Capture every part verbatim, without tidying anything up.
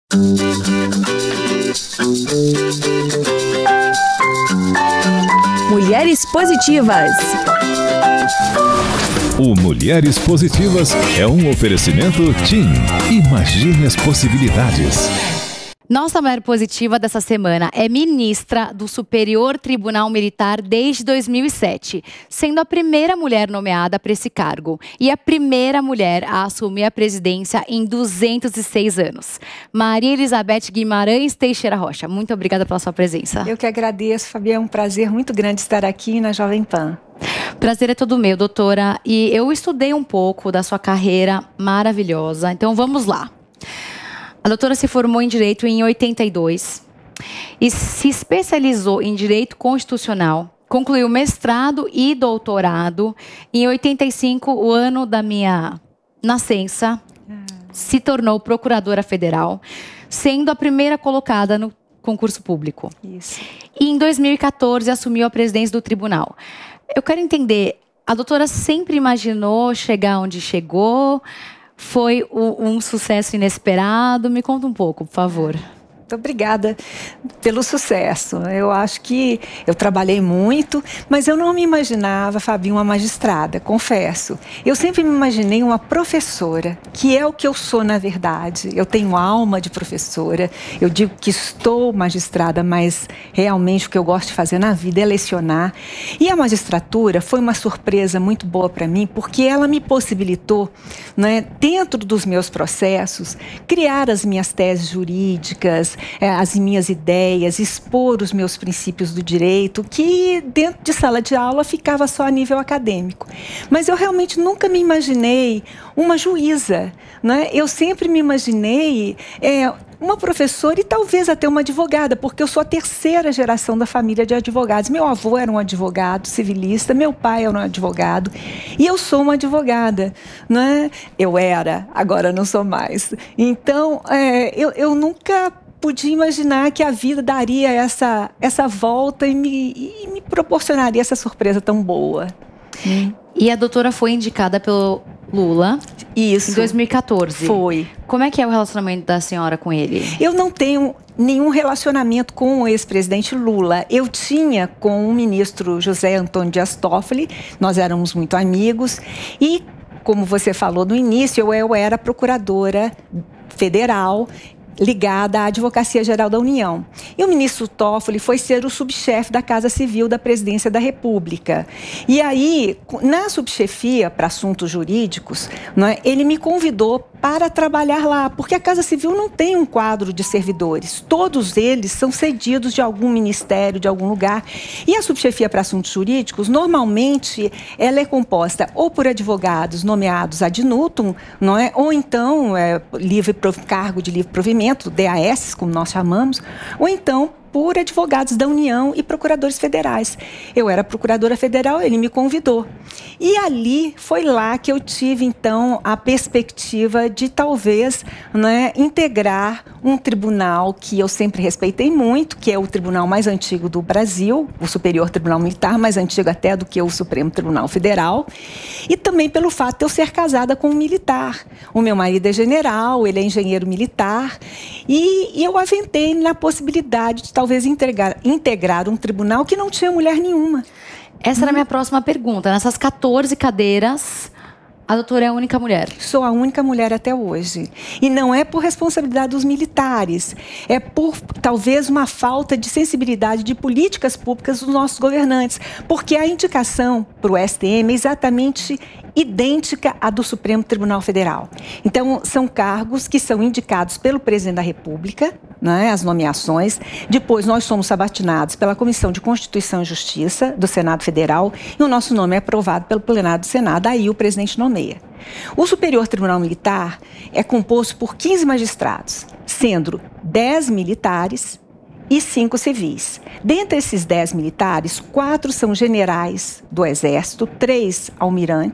Mulheres Positivas. O Mulheres Positivas é um oferecimento TIM. Imagine as possibilidades. Nossa mulher positiva dessa semana é ministra do Superior Tribunal Militar desde dois mil e sete, sendo a primeira mulher nomeada para esse cargo e a primeira mulher a assumir a presidência em duzentos e seis anos. Maria Elizabeth Guimarães Teixeira Rocha, muito obrigada pela sua presença. Eu que agradeço, Fabi, é um prazer muito grande estar aqui na Jovem Pan. Prazer é todo meu, doutora. E eu estudei um pouco da sua carreira maravilhosa, então vamos lá. A doutora se formou em Direito em oitenta e dois e se especializou em Direito Constitucional. Concluiu mestrado e doutorado. Em oitenta e cinco, o ano da minha nascença, se tornou procuradora federal, sendo a primeira colocada no concurso público. Isso. E em dois mil e quatorze, assumiu a presidência do tribunal. Eu quero entender, a doutora sempre imaginou chegar onde chegou? Foi um sucesso inesperado? Me conta um pouco, por favor. Muito obrigada pelo sucesso. Eu acho que eu trabalhei muito, mas eu não me imaginava, Fabi, uma magistrada, confesso. Eu sempre me imaginei uma professora, que é o que eu sou na verdade. Eu tenho alma de professora, eu digo que estou magistrada, mas realmente o que eu gosto de fazer na vida é lecionar. E a magistratura foi uma surpresa muito boa para mim, porque ela me possibilitou, né, dentro dos meus processos, criar as minhas teses jurídicas, as minhas ideias, expor os meus princípios do direito, que dentro de sala de aula ficava só a nível acadêmico. Mas eu realmente nunca me imaginei uma juíza, né? Eu sempre me imaginei é, uma professora e talvez até uma advogada, porque eu sou a terceira geração da família de advogados. Meu avô era um advogado civilista, meu pai era um advogado e eu sou uma advogada, né? Eu era, agora não sou mais. Então, é, eu, eu nunca podia imaginar que a vida daria essa, essa volta e me, e me proporcionaria essa surpresa tão boa. Hum. E a doutora foi indicada pelo Lula. Isso. Em dois mil e quatorze. Foi. Como é que é o relacionamento da senhora com ele? Eu não tenho nenhum relacionamento com o ex-presidente Lula. Eu tinha com o ministro José Antônio Dias Toffoli, nós éramos muito amigos e, como você falou no início, eu, eu era procuradora federal ligada à Advocacia Geral da União. E o ministro Toffoli foi ser o subchefe da Casa Civil da Presidência da República. E aí, na subchefia para assuntos jurídicos, não é, ele me convidou para trabalhar lá, porque a Casa Civil não tem um quadro de servidores. Todos eles são cedidos de algum ministério, de algum lugar. E a subchefia para assuntos jurídicos, normalmente, ela é composta ou por advogados nomeados ad nutum, não é? Ou então, é, livre, cargo de livre provimento, D A S, como nós chamamos, ou então por advogados da União e procuradores federais. Eu era procuradora federal, ele me convidou. E ali, foi lá que eu tive, então, a perspectiva de talvez, né, integrar um tribunal que eu sempre respeitei muito, que é o tribunal mais antigo do Brasil, o Superior Tribunal Militar, mais antigo até do que o Supremo Tribunal Federal, e também pelo fato de eu ser casada com um militar. O meu marido é general, ele é engenheiro militar, e, e eu aventei na possibilidade de talvez integrar, integrar um tribunal que não tinha mulher nenhuma. Essa hum. era a minha próxima pergunta. Nessas quatorze cadeiras, a doutora é a única mulher? Sou a única mulher até hoje. E não é por responsabilidade dos militares, é por talvez uma falta de sensibilidade de políticas públicas dos nossos governantes, porque a indicação para o S T M é exatamente idêntica à do Supremo Tribunal Federal. Então, são cargos que são indicados pelo presidente da República, né, as nomeações. Depois, nós somos sabatinados pela Comissão de Constituição e Justiça do Senado Federal e o nosso nome é aprovado pelo plenário do Senado, aí o presidente nomeia. O Superior Tribunal Militar é composto por quinze magistrados, sendo dez militares e cinco civis. Dentre esses dez militares, quatro são generais do Exército, três almirantes,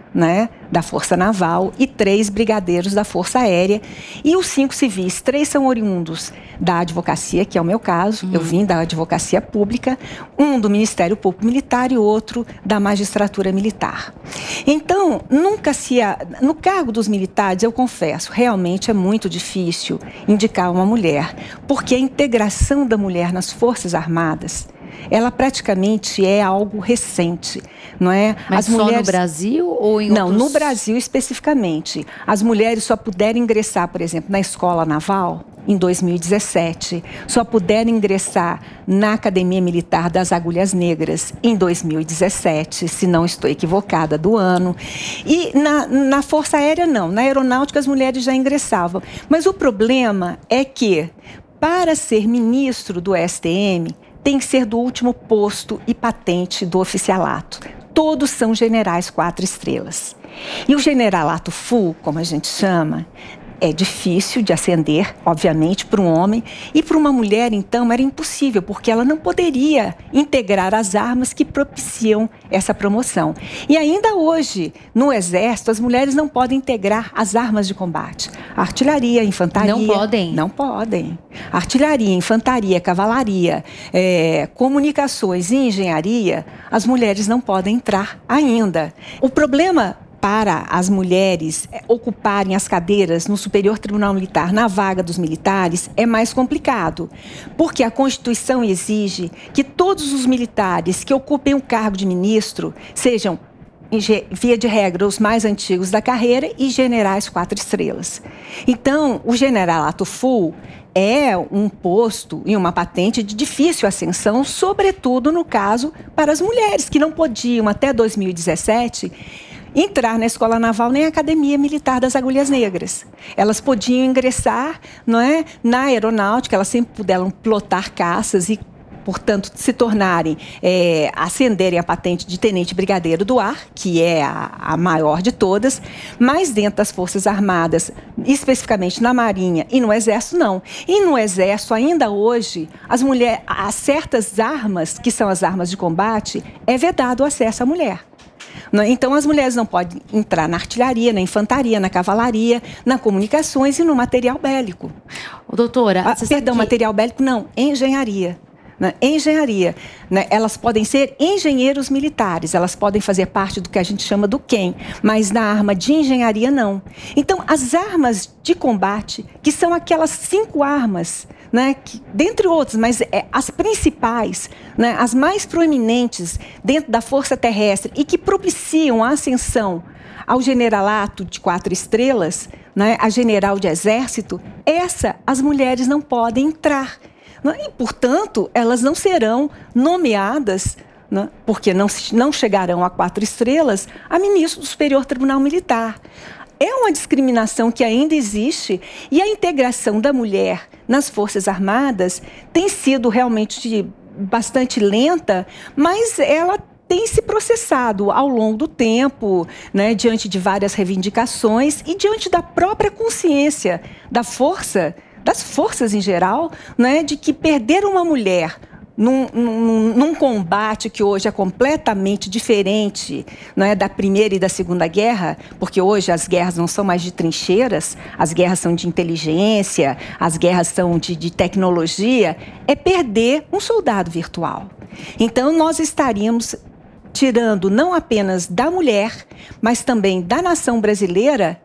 né, da Força Naval e três brigadeiros da Força Aérea. E os cinco civis, três são oriundos da advocacia, que é o meu caso, uhum. eu vim da advocacia pública, um do Ministério Público Militar e outro da magistratura militar. Então, nunca se... A... No cargo dos militares, eu confesso, realmente é muito difícil indicar uma mulher, porque a integração da mulher nas Forças Armadas, ela praticamente é algo recente, não é? Mas As só mulheres... no Brasil ou em Não, outros... no Brasil especificamente. As mulheres só puderam ingressar, por exemplo, na Escola Naval em dois mil e dezessete, só puderam ingressar na Academia Militar das Agulhas Negras em dois mil e dezessete, se não estou equivocada do ano. E na, na Força Aérea não, na Aeronáutica as mulheres já ingressavam. Mas o problema é que, para ser ministro do S T M, tem que ser do último posto e patente do oficialato. Todos são generais quatro estrelas. E o generalato full, como a gente chama, é difícil de ascender, obviamente, para um homem. E para uma mulher, então, era impossível, porque ela não poderia integrar as armas que propiciam essa promoção. E ainda hoje, no Exército, as mulheres não podem integrar as armas de combate. Artilharia, infantaria... Não podem? Não podem. Artilharia, infantaria, cavalaria, é, comunicações e engenharia, as mulheres não podem entrar ainda. O problema... para as mulheres ocuparem as cadeiras no Superior Tribunal Militar na vaga dos militares é mais complicado, porque a Constituição exige que todos os militares que ocupem o cargo de ministro sejam, via de regra, os mais antigos da carreira e generais quatro estrelas. Então, o generalato full é um posto e uma patente de difícil ascensão, sobretudo no caso para as mulheres, que não podiam, até dois mil e dezessete, entrar na Escola Naval nem na Academia Militar das Agulhas Negras. Elas podiam ingressar, não é, na aeronáutica, elas sempre puderam pilotar caças e, portanto, se tornarem, é, ascenderem a patente de tenente brigadeiro do ar, que é a, a maior de todas, mas dentro das Forças Armadas, especificamente na Marinha e no Exército, não. E no Exército, ainda hoje, as mulheres, a certas armas, que são as armas de combate, é vedado o acesso à mulher. Então, as mulheres não podem entrar na artilharia, na infantaria, na cavalaria, na comunicações e no material bélico. Ô, doutora... Ah, perdão, que... material bélico não, engenharia. Né? Engenharia. Né? Elas podem ser engenheiros militares, elas podem fazer parte do que a gente chama do Q E M, mas na arma de engenharia não. Então, as armas de combate, que são aquelas cinco armas, né, que, dentre outras, mas é, as principais, né, as mais proeminentes dentro da Força Terrestre e que propiciam a ascensão ao generalato de quatro estrelas, né, a general de exército, essa as mulheres não podem entrar. Né, e, portanto, elas não serão nomeadas, né, porque não, não chegarão a quatro estrelas, a ministro do Superior Tribunal Militar. É uma discriminação que ainda existe e a integração da mulher nas Forças Armadas tem sido realmente bastante lenta, mas ela tem se processado ao longo do tempo, né, diante de várias reivindicações e diante da própria consciência da força, das forças em geral, né, de que perder uma mulher Num, num, num combate que hoje é completamente diferente, não é, da Primeira e da Segunda Guerra, porque hoje as guerras não são mais de trincheiras, as guerras são de inteligência, as guerras são de, de tecnologia, é perder um soldado virtual. Então, nós estaríamos tirando não apenas da mulher, mas também da nação brasileira,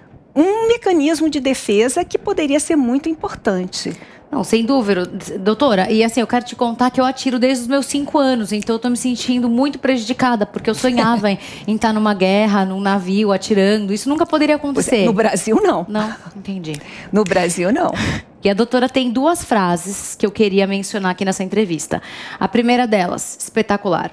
um mecanismo de defesa que poderia ser muito importante. Não, sem dúvida, doutora. E assim, eu quero te contar que eu atiro desde os meus cinco anos, então eu tô me sentindo muito prejudicada, porque eu sonhava em, em estar numa guerra, num navio, atirando. Isso nunca poderia acontecer. No Brasil, não. Não, entendi. No Brasil, não. E a doutora tem duas frases que eu queria mencionar aqui nessa entrevista. A primeira delas, espetacular.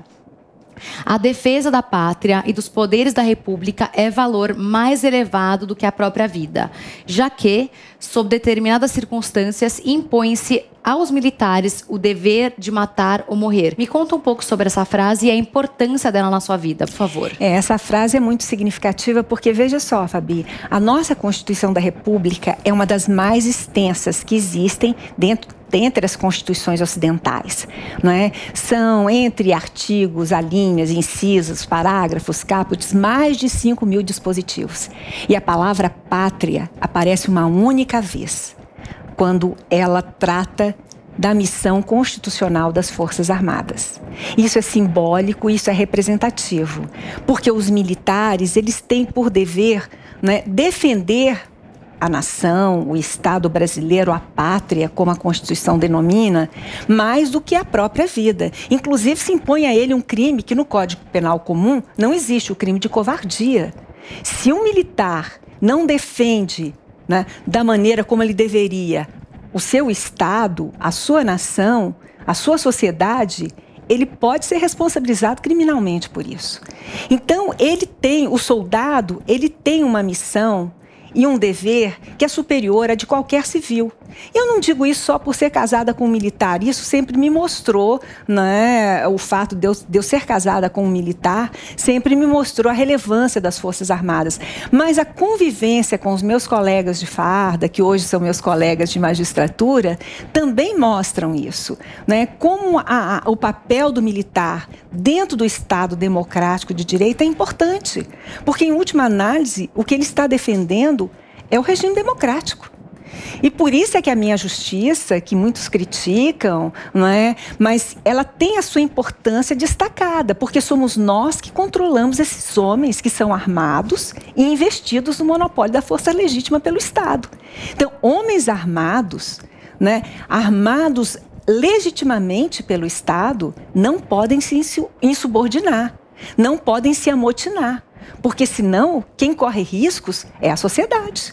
A defesa da pátria e dos poderes da República é valor mais elevado do que a própria vida, já que, sob determinadas circunstâncias, impõe-se aos militares o dever de matar ou morrer. Me conta um pouco sobre essa frase e a importância dela na sua vida, por favor. É, essa frase é muito significativa porque, veja só, Fabi, a nossa Constituição da República é uma das mais extensas que existem dentro dentre as constituições ocidentais, não é? São, entre artigos, alíneas, incisos, parágrafos, caput, mais de cinco mil dispositivos. E a palavra pátria aparece uma única vez, quando ela trata da missão constitucional das Forças Armadas. Isso é simbólico, isso é representativo, porque os militares, eles têm por dever, né, defender a nação, o Estado brasileiro, a pátria, como a Constituição denomina, mais do que a própria vida. Inclusive, se impõe a ele um crime que no Código Penal comum não existe, o crime de covardia. Se um militar não defende, né, da maneira como ele deveria o seu Estado, a sua nação, a sua sociedade, ele pode ser responsabilizado criminalmente por isso. Então, ele tem, o soldado, ele tem uma missão e um dever que é superior a de qualquer civil. Eu não digo isso só por ser casada com um militar, isso sempre me mostrou, né, o fato de eu, de eu ser casada com um militar, sempre me mostrou a relevância das Forças Armadas. Mas a convivência com os meus colegas de farda, que hoje são meus colegas de magistratura, também mostram isso, né, como a, a, o papel do militar dentro do Estado democrático de direito é importante, porque, em última análise, o que ele está defendendo é o regime democrático. E por isso é que a minha justiça, que muitos criticam, não é? Mas ela tem a sua importância destacada, porque somos nós que controlamos esses homens que são armados e investidos no monopólio da força legítima pelo Estado. Então, homens armados, né, armados legitimamente pelo Estado, não podem se insubordinar, não podem se amotinar, porque senão quem corre riscos é a sociedade.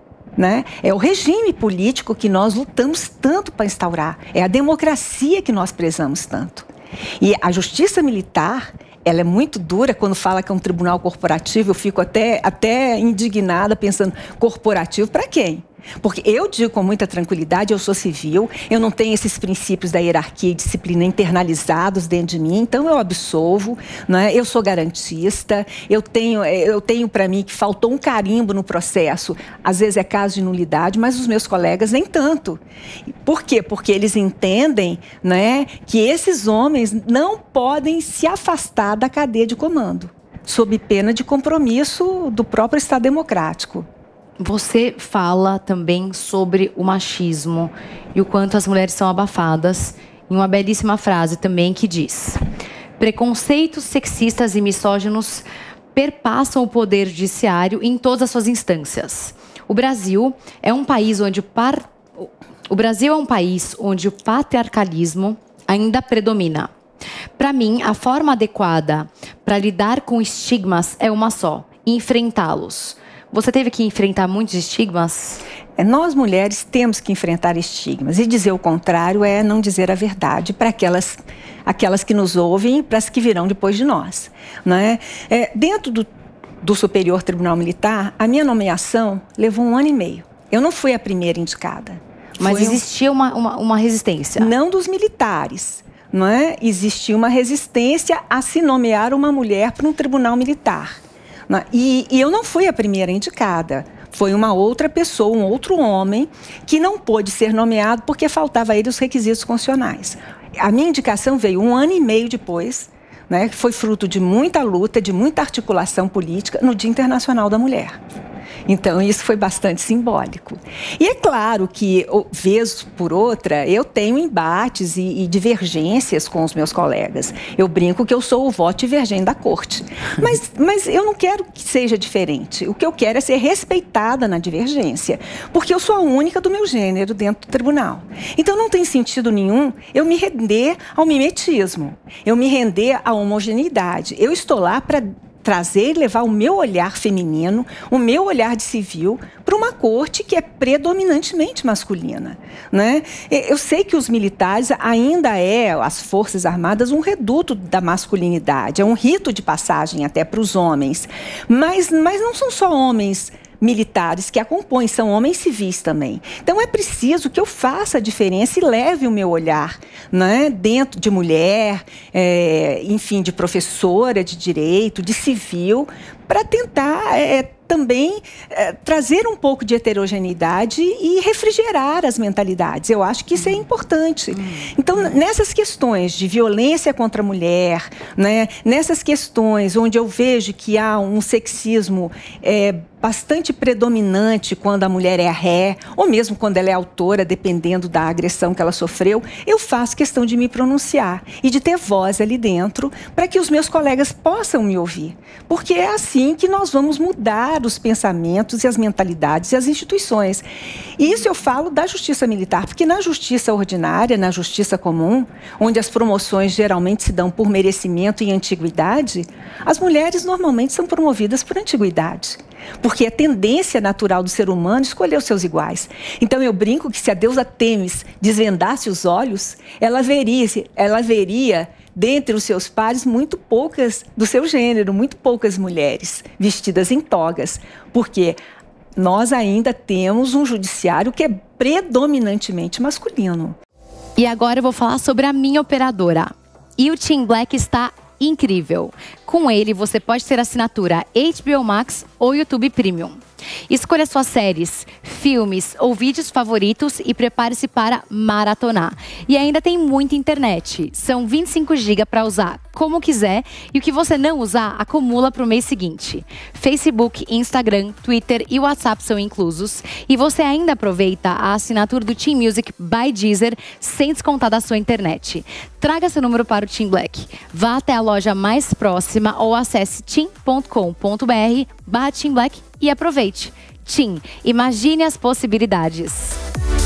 Né? É o regime político que nós lutamos tanto para instaurar, é a democracia que nós prezamos tanto. E a justiça militar, ela é muito dura quando fala que é um tribunal corporativo, eu fico até, até indignada pensando, corporativo para quem? Porque eu digo com muita tranquilidade, eu sou civil, eu não tenho esses princípios da hierarquia e disciplina internalizados dentro de mim, então eu absolvo, né? Eu sou garantista, eu tenho, eu tenho para mim que faltou um carimbo no processo, às vezes é caso de nulidade, mas os meus colegas nem tanto. Por quê? Porque eles entendem, né, que esses homens não podem se afastar da cadeia de comando, sob pena de compromisso do próprio Estado democrático. Você fala também sobre o machismo e o quanto as mulheres são abafadas, em uma belíssima frase também que diz: preconceitos sexistas e misóginos perpassam o poder judiciário em todas as suas instâncias. O Brasil é um país onde o, par... o Brasil é um país onde o patriarcalismo ainda predomina. Para mim, a forma adequada para lidar com estigmas é uma só: enfrentá-los. Você teve que enfrentar muitos estigmas? Nós, mulheres, temos que enfrentar estigmas. E dizer o contrário é não dizer a verdade para aquelas, aquelas que nos ouvem e para as que virão depois de nós. Não é? É, dentro do, do Superior Tribunal Militar, a minha nomeação levou um ano e meio. Eu não fui a primeira indicada. Mas existia uma, uma, uma resistência? Não dos militares. Não é? Existia uma resistência a se nomear uma mulher para um tribunal militar. E, e eu não fui a primeira indicada, foi uma outra pessoa, um outro homem, que não pôde ser nomeado porque faltava a ele os requisitos constitucionais. A minha indicação veio um ano e meio depois, né, foi fruto de muita luta, de muita articulação política no Dia Internacional da Mulher. Então, isso foi bastante simbólico. E é claro que, vez por outra, eu tenho embates e, e divergências com os meus colegas. Eu brinco que eu sou o voto divergente da corte. Mas, mas eu não quero que seja diferente. O que eu quero é ser respeitada na divergência, porque eu sou a única do meu gênero dentro do tribunal. Então, não tem sentido nenhum eu me render ao mimetismo, eu me render à homogeneidade. Eu estou lá para trazer e levar o meu olhar feminino, o meu olhar de civil, para uma corte que é predominantemente masculina, né? Eu sei que os militares ainda é, as Forças Armadas, um reduto da masculinidade, é um rito de passagem até para os homens, mas, mas não são só homens militares que a compõem, são homens civis também. Então é preciso que eu faça a diferença e leve o meu olhar, né, dentro de mulher, é, enfim, de professora de direito, de civil, para tentar é, também é, trazer um pouco de heterogeneidade e refrigerar as mentalidades. Eu acho que isso é importante. Então, nessas questões de violência contra a mulher, né, nessas questões onde eu vejo que há um sexismo é, bastante predominante quando a mulher é a ré, ou mesmo quando ela é autora, dependendo da agressão que ela sofreu, eu faço questão de me pronunciar e de ter voz ali dentro para que os meus colegas possam me ouvir. Porque é assim que nós vamos mudar os pensamentos e as mentalidades e as instituições. E isso eu falo da justiça militar, porque na justiça ordinária, na justiça comum, onde as promoções geralmente se dão por merecimento e antiguidade, as mulheres normalmente são promovidas por antiguidade. Porque é tendência natural do ser humano escolher os seus iguais. Então eu brinco que se a deusa Têmis desvendasse os olhos, ela veria, ela veria dentre os seus pares muito poucas do seu gênero, muito poucas mulheres vestidas em togas. Porque nós ainda temos um judiciário que é predominantemente masculino. E agora eu vou falar sobre a minha operadora. E o Tim Black está incrível. Com ele, você pode ter assinatura H B O Max ou YouTube Premium. Escolha suas séries, filmes ou vídeos favoritos e prepare-se para maratonar. E ainda tem muita internet. São vinte e cinco gigas para usar como quiser e o que você não usar, acumula para o mês seguinte. Facebook, Instagram, Twitter e WhatsApp são inclusos. E você ainda aproveita a assinatura do Tim Music by Deezer sem descontar da sua internet. Traga seu número para o Tim Black. Vá até a loja mais próxima ou acesse tim ponto com ponto br barra Tim Black e aproveite. Tim, imagine as possibilidades.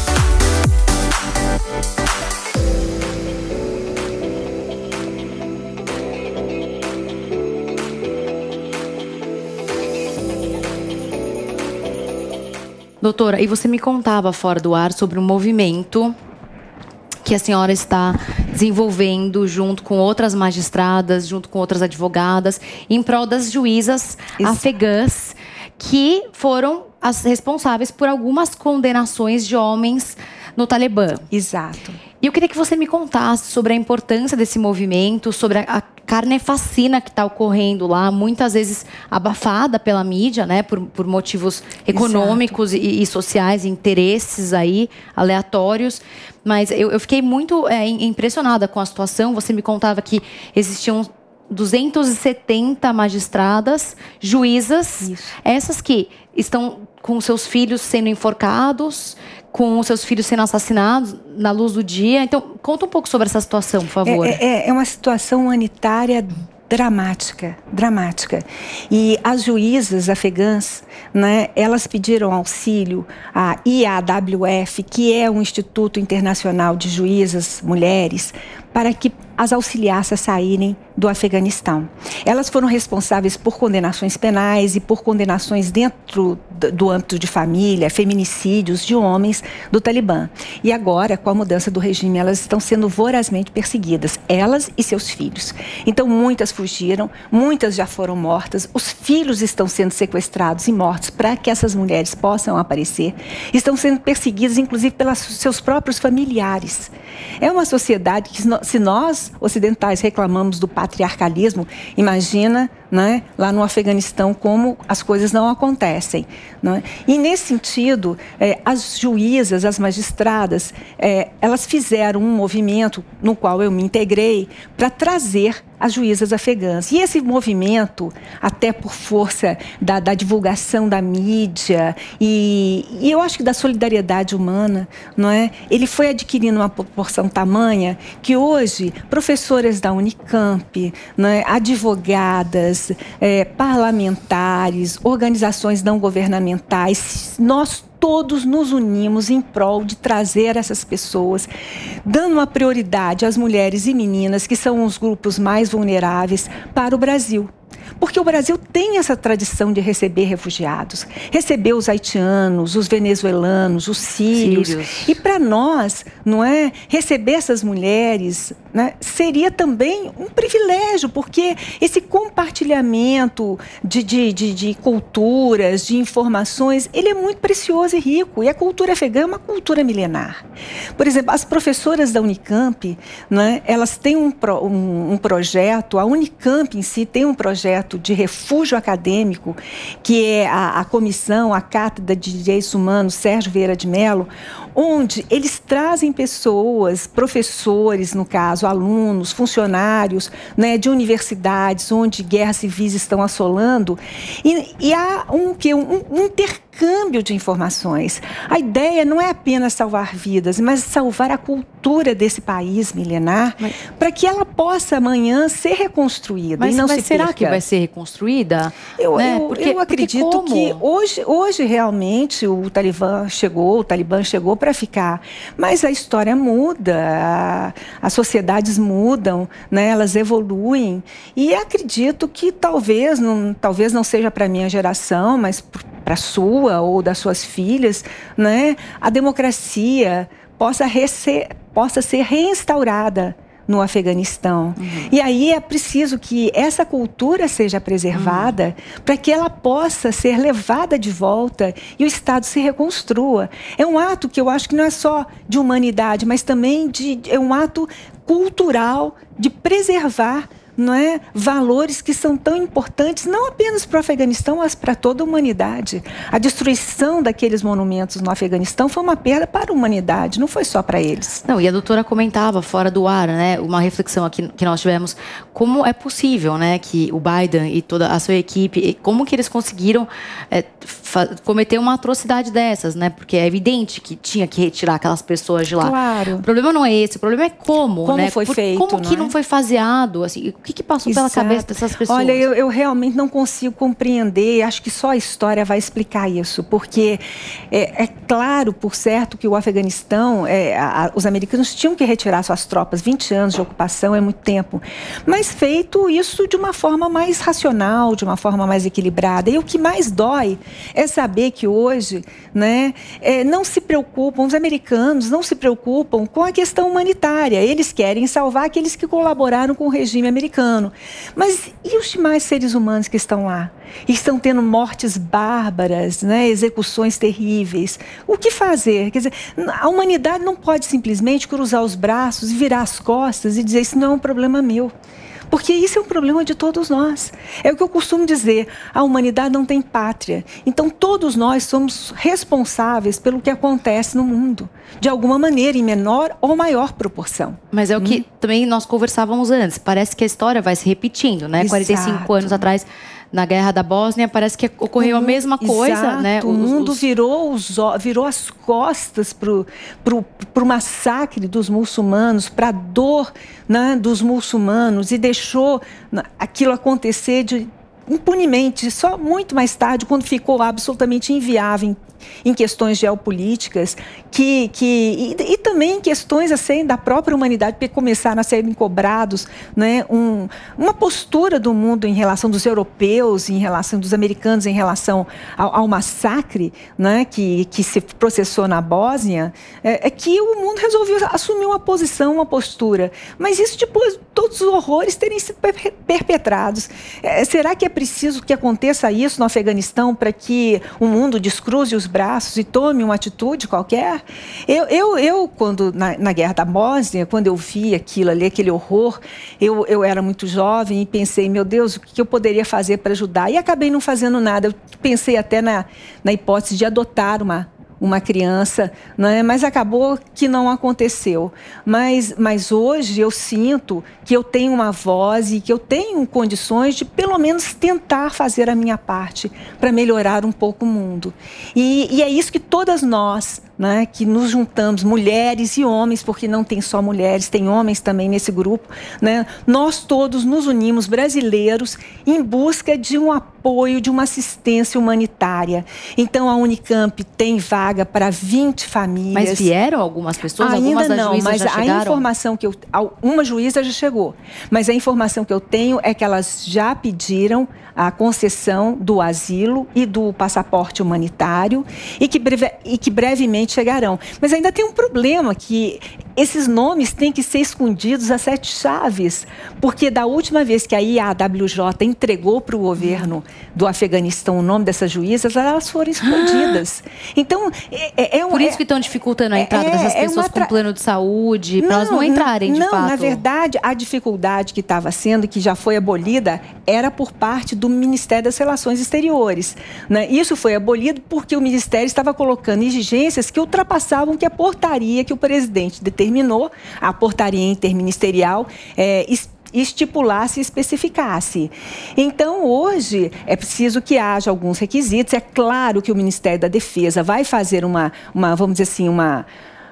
Doutora, e você me contava fora do ar sobre um movimento que a senhora está desenvolvendo junto com outras magistradas, junto com outras advogadas, em prol das juízas Isso. afegãs que foram as responsáveis por algumas condenações de homens no Talibã. Exato. E eu queria que você me contasse sobre a importância desse movimento, sobre a, a carnefacina que está ocorrendo lá, muitas vezes abafada pela mídia, né, por, por motivos econômicos e, e sociais, interesses aí aleatórios. Mas eu, eu fiquei muito é, impressionada com a situação. Você me contava que existiam duzentas e setenta magistradas, juízas, Isso. essas que estão com seus filhos sendo enforcados, com seus filhos sendo assassinados na luz do dia. Então, conta um pouco sobre essa situação, por favor. É, é, é uma situação humanitária dramática, dramática. E as juízas afegãs, né, elas pediram auxílio à I A W F, que é um Instituto Internacional de Juízas Mulheres, para que as auxiliasse a saírem do Afeganistão. Elas foram responsáveis por condenações penais e por condenações dentro do âmbito de família, feminicídios de homens do Talibã. E agora, com a mudança do regime, elas estão sendo vorazmente perseguidas, elas e seus filhos. Então, muitas fugiram, muitas já foram mortas, os filhos estão sendo sequestrados e mortos para que essas mulheres possam aparecer. Estão sendo perseguidas, inclusive, pelos seus próprios familiares. É uma sociedade que, se nós ocidentais reclamamos do patriarcalismo, imagina, né, lá no Afeganistão como as coisas não acontecem. Né? E nesse sentido, é, as juízas, as magistradas, é, elas fizeram um movimento no qual eu me integrei para trazer as juízas afegãs. E esse movimento, até por força da, da divulgação da mídia e, e eu acho que da solidariedade humana, não é? Ele foi adquirindo uma proporção tamanha que hoje professoras da Unicamp, não é? Advogadas, é, parlamentares, organizações não governamentais, nós todos nos unimos em prol de trazer essas pessoas, dando uma prioridade às mulheres e meninas, que são os grupos mais vulneráveis, para o Brasil. porque o Brasil tem essa tradição de receber refugiados, receber os haitianos, os venezuelanos, os sírios. sírios. E para nós, não é, receber essas mulheres, né, seria também um privilégio, porque esse compartilhamento de, de, de, de culturas, de informações, ele é muito precioso e rico. E a cultura afegã é uma cultura milenar. Por exemplo, as professoras da Unicamp, né, elas têm um, pro, um, um projeto, a Unicamp em si tem um projeto de refúgio acadêmico, que é a, a comissão, a Cátedra de Direitos Humanos Sérgio Vieira de Mello, onde eles trazem pessoas, professores, no caso, alunos, funcionários, né, de universidades onde guerras civis estão assolando, e, e há um, que, um, um intercâmbio de informações. A ideia não é apenas salvar vidas, mas salvar a cultura desse país milenar, mas, para que ela possa amanhã ser reconstruída. Mas, e não mas se será perca. que vai ser reconstruída? Eu, né? eu, porque, eu acredito que hoje, hoje realmente o Talibã chegou, o Talibã chegou para ficar, mas a história muda, a, as sociedades mudam, né? Elas evoluem, e acredito que talvez não, talvez não seja para a minha geração, mas para a sua ou das suas filhas, né? A democracia possa, rece, possa ser reinstaurada no Afeganistão. Uhum. E aí é preciso que essa cultura seja preservada, uhum, para que ela possa ser levada de volta e o Estado se reconstrua. É um ato que eu acho que não é só de humanidade, mas também de, é um ato cultural de preservar, não é, valores que são tão importantes, não apenas para o Afeganistão, mas para toda a humanidade. A destruição daqueles monumentos no Afeganistão foi uma perda para a humanidade, não foi só para eles. Não, e a doutora comentava fora do ar, né, uma reflexão aqui que nós tivemos, como é possível, né, que o Biden e toda a sua equipe, como que eles conseguiram é, cometer uma atrocidade dessas, né, porque é evidente que tinha que retirar aquelas pessoas de lá. Claro. O problema não é esse, o problema é como, como né? foi Por, feito, como não que é? não foi faseado, assim, o que que passou Exato. pela cabeça dessas pessoas? Olha, eu, eu realmente não consigo compreender, acho que só a história vai explicar isso, porque é, é claro, por certo, que o Afeganistão, é, a, os americanos tinham que retirar suas tropas, vinte anos de ocupação é muito tempo, mas feito isso de uma forma mais racional, de uma forma mais equilibrada. E o que mais dói é saber que hoje, né, é, não se preocupam, os americanos não se preocupam com a questão humanitária, eles querem salvar aqueles que colaboraram com o regime americano. Mas e os demais seres humanos que estão lá? E estão tendo mortes bárbaras, né? Execuções terríveis. O que fazer? Quer dizer, a humanidade não pode simplesmente cruzar os braços e virar as costas e dizer: isso não é um problema meu. Porque isso é um problema de todos nós. É o que eu costumo dizer, a humanidade não tem pátria. Então todos nós somos responsáveis pelo que acontece no mundo, de alguma maneira, em menor ou maior proporção. Mas é o que hum. também nós conversávamos antes, parece que a história vai se repetindo, né? Exato. quarenta e cinco anos atrás, na Guerra da Bósnia, parece que ocorreu a mesma coisa, Exato. né? O os, mundo os... virou, os, virou as costas para o massacre dos muçulmanos, para a dor, né, dos muçulmanos, e deixou aquilo acontecer de, impunemente, só muito mais tarde, quando ficou absolutamente inviável em, em questões geopolíticas, que, que, e, e também em questões assim, da própria humanidade, porque começaram a serem cobrados, né, um, uma postura do mundo em relação dos europeus, em relação dos americanos, em relação ao, ao massacre, né, que, que se processou na Bósnia, é, é que o mundo resolveu assumir uma posição, uma postura. Mas isso depois de todos os horrores terem sido perpetrados. É, será que é preciso que aconteça isso no Afeganistão para que o mundo descruze os braços e tome uma atitude qualquer? Eu, eu, eu quando na, na Guerra da Bósnia, quando eu vi aquilo ali, aquele horror, eu, eu era muito jovem e pensei, meu Deus, o que eu poderia fazer para ajudar? E acabei não fazendo nada. Eu pensei até na, na hipótese de adotar uma uma criança, né? Mas acabou que não aconteceu. Mas, mas hoje eu sinto que eu tenho uma voz e que eu tenho condições de pelo menos tentar fazer a minha parte para melhorar um pouco o mundo. E, e é isso que todas nós, né, que nos juntamos, mulheres e homens, porque não tem só mulheres, tem homens também nesse grupo, né? Nós todos nos unimos, brasileiros, em busca de um apoio, de uma assistência humanitária. Então, a Unicamp tem vaga para vinte famílias. Mas vieram algumas pessoas? Ainda algumas das não, juízas mas já a chegaram? informação que eu... Uma juíza já chegou, mas a informação que eu tenho é que elas já pediram a concessão do asilo e do passaporte humanitário e que, breve, e que brevemente chegarão. Mas ainda tem um problema, que esses nomes têm que ser escondidos a sete chaves, porque da última vez que a I A W J entregou para o governo do Afeganistão o nome dessas juízas, elas foram escondidas. Então, é, é um, Por isso é, que estão dificultando a entrada é, dessas é pessoas tra... com plano de saúde, para elas não entrarem, não, de não, fato. Na verdade, a dificuldade que estava sendo, que já foi abolida, era por parte do Ministério das Relações Exteriores, né? Isso foi abolido porque o Ministério estava colocando exigências que ultrapassavam que a portaria que o presidente determinou, a portaria interministerial, é, estipulasse e especificasse. Então, hoje, é preciso que haja alguns requisitos. É claro que o Ministério da Defesa vai fazer uma, uma vamos dizer assim, uma...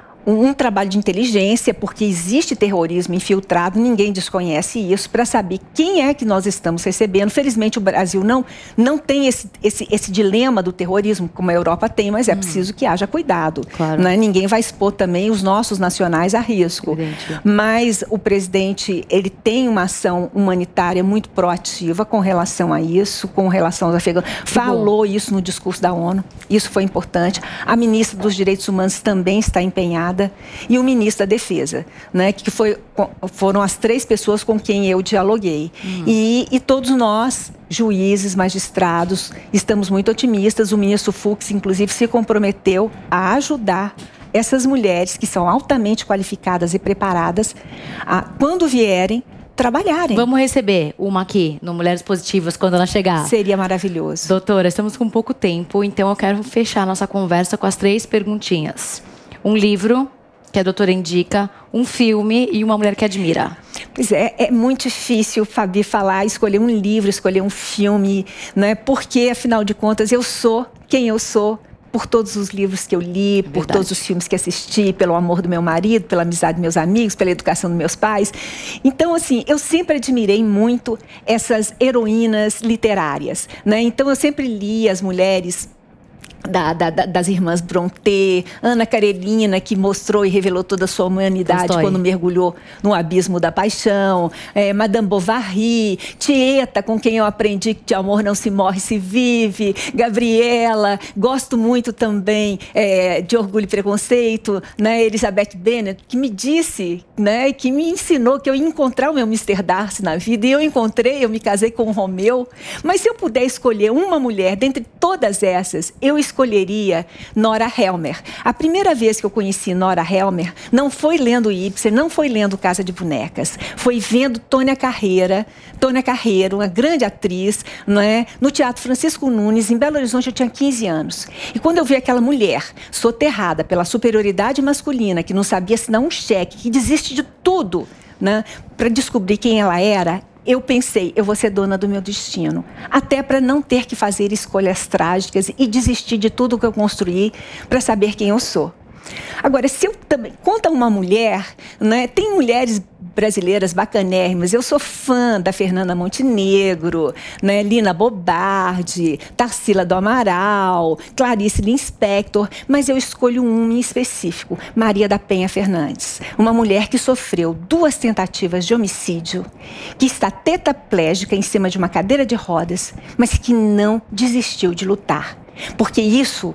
um trabalho de inteligência, porque existe terrorismo infiltrado, ninguém desconhece isso, para saber quem é que nós estamos recebendo. Felizmente, o Brasil não, não tem esse, esse, esse dilema do terrorismo, como a Europa tem, mas é hum. preciso que haja cuidado. Claro. Né? Ninguém vai expor também os nossos nacionais a risco. Evidente. Mas o presidente, ele tem uma ação humanitária muito proativa com relação a isso, com relação aos afegãos. Falou isso no discurso da ONU, isso foi importante. A ministra dos Direitos Humanos também está empenhada, e o ministro da Defesa, né, que foi, foram as três pessoas com quem eu dialoguei. Hum. E, e todos nós, juízes, magistrados, estamos muito otimistas. O ministro Fux, inclusive, se comprometeu a ajudar essas mulheres que são altamente qualificadas e preparadas a, quando vierem, trabalharem. Vamos receber uma aqui no Mulheres Positivas quando ela chegar. Seria maravilhoso. Doutora, estamos com pouco tempo, então eu quero fechar nossa conversa com as três perguntinhas. Um livro que a doutora indica, um filme e uma mulher que admira. Pois é, é muito difícil, Fabi, falar, escolher um livro, escolher um filme, né? Porque, afinal de contas, eu sou quem eu sou por todos os livros que eu li, por Verdade. todos os filmes que assisti, pelo amor do meu marido, pela amizade dos meus amigos, pela educação dos meus pais. Então, assim, eu sempre admirei muito essas heroínas literárias, né? Então, eu sempre li as mulheres Da, da, das irmãs Brontë, Ana Karenina, que mostrou e revelou toda a sua humanidade Tolstói. Quando mergulhou no abismo da paixão, é, Madame Bovary, Tieta, com quem eu aprendi que de amor não se morre, se vive, Gabriela, gosto muito também é, de Orgulho e Preconceito, né, Elizabeth Bennet, que me disse, né, que me ensinou que eu ia encontrar o meu mister Darcy na vida, e eu encontrei, eu me casei com o Romeu. Mas se eu puder escolher uma mulher dentre todas essas, eu escolheria Nora Helmer. A primeira vez que eu conheci Nora Helmer não foi lendo Ibsen, não foi lendo Casa de Bonecas, foi vendo Tônia Carreira, Tônia Carreiro, uma grande atriz, não é? No Teatro Francisco Nunes, em Belo Horizonte. Eu tinha quinze anos. E quando eu vi aquela mulher soterrada pela superioridade masculina, que não sabia assinar um cheque, que desiste de tudo, né, para descobrir quem ela era, eu pensei, eu vou ser dona do meu destino. Até para não ter que fazer escolhas trágicas e desistir de tudo que eu construí para saber quem eu sou. Agora, se eu também... Conta uma mulher, né? Tem mulheres brasileiras bacanérrimas. Eu sou fã da Fernanda Montenegro, né? Lina Bobardi, Tarsila do Amaral, Clarice Lispector, mas eu escolho um em específico, Maria da Penha Fernandes. Uma mulher que sofreu duas tentativas de homicídio, que está tetraplégica em cima de uma cadeira de rodas, mas que não desistiu de lutar. Porque isso...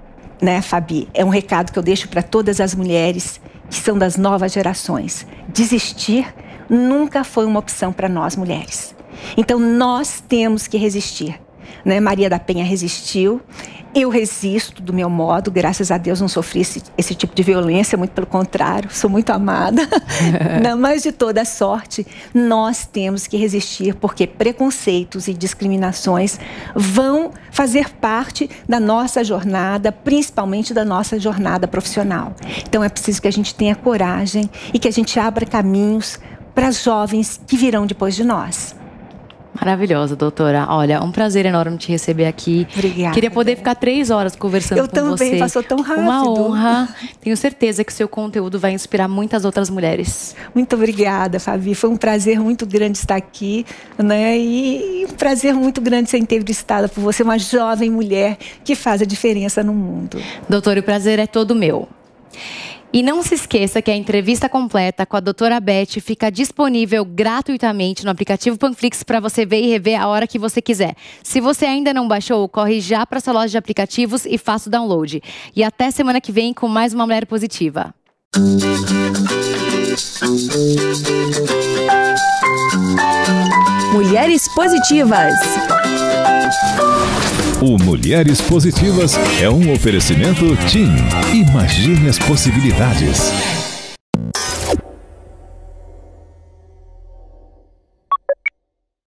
Né, Fabi? É um recado que eu deixo para todas as mulheres que são das novas gerações. Desistir nunca foi uma opção para nós, mulheres. Então, nós temos que resistir. Né? Maria da Penha resistiu. Eu resisto do meu modo, graças a Deus não sofri esse, esse tipo de violência, muito pelo contrário, sou muito amada. Não, mas de toda sorte, nós temos que resistir, porque preconceitos e discriminações vão fazer parte da nossa jornada, principalmente da nossa jornada profissional. Então é preciso que a gente tenha coragem e que a gente abra caminhos para as jovens que virão depois de nós. Maravilhosa, doutora. Olha, um prazer enorme te receber aqui. Obrigada. Queria poder ficar três horas conversando Eu com você. também, passou tão rápido. Uma honra. Tenho certeza que o seu conteúdo vai inspirar muitas outras mulheres. Muito obrigada, Fabi. Foi um prazer muito grande estar aqui, né? E um prazer muito grande ser entrevistada por você, uma jovem mulher que faz a diferença no mundo. Doutora, o prazer é todo meu. E não se esqueça que a entrevista completa com a doutora Beth fica disponível gratuitamente no aplicativo Panflix para você ver e rever a hora que você quiser. Se você ainda não baixou, corre já para sua loja de aplicativos e faça o download. E até semana que vem com mais uma Mulher Positiva. Mulheres Positivas. O Mulheres Positivas é um oferecimento TIM. Imagine as possibilidades.